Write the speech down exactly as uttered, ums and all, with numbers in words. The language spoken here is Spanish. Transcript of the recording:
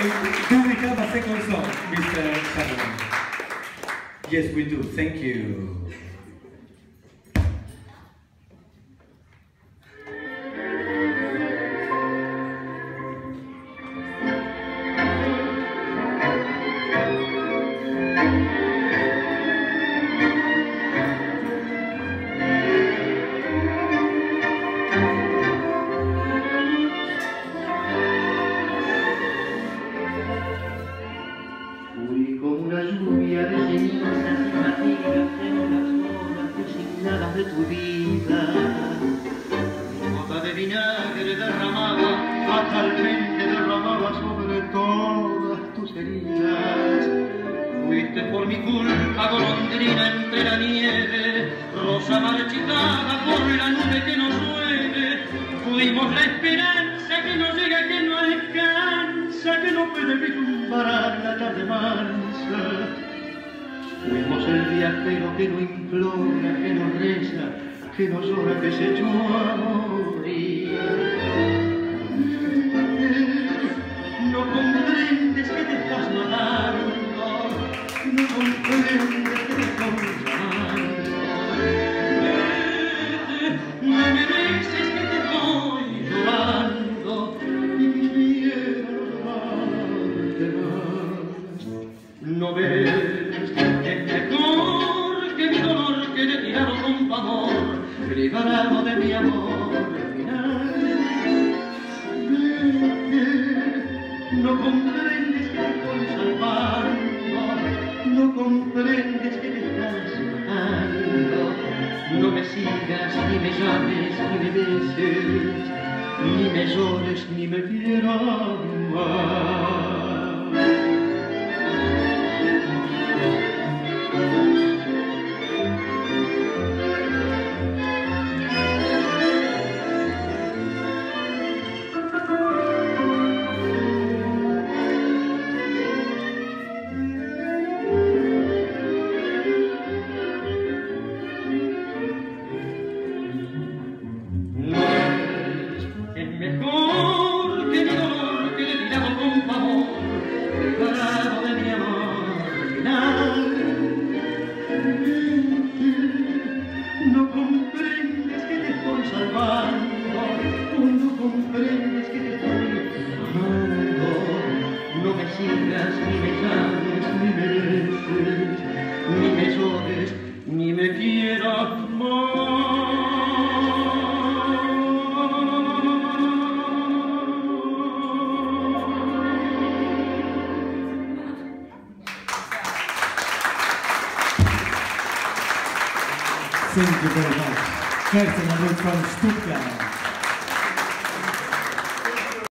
do we have a second song, Mister Shannon? Yes, we do. Thank you. De tu vida, gota de vinagre derramada, fatalmente derramada sobre todas tus heridas. Fuiste por mi culpa golondrina entre la nieve, rosa marchitada por la nube que nos llueve. Fuimos la esperanza que no llega, que no alcanza, que no puede vislumbrar la tarde mansa. Fuimos el viajero que no implora, que no reza, que no llora, que se echó a morir. No comprendes que te estás matando, no comprendes que te estás matando. No mereces que te estoy llorando y quisiera llorarte más. No ves. Preparado de mi amor final. No comprendes que te estoy salvando, no comprendes que te estás matando. No me sigas, ni me llames, ni me beses, ni me llores, ni me quieras más. No comprendes que te estoy salvando, no comprendes que te estoy amando. No me sigas, ni me llames, ni me beses, ni me llores, ni me quieras más. Thank you very much. Herzlichen Dank from Stuttgart.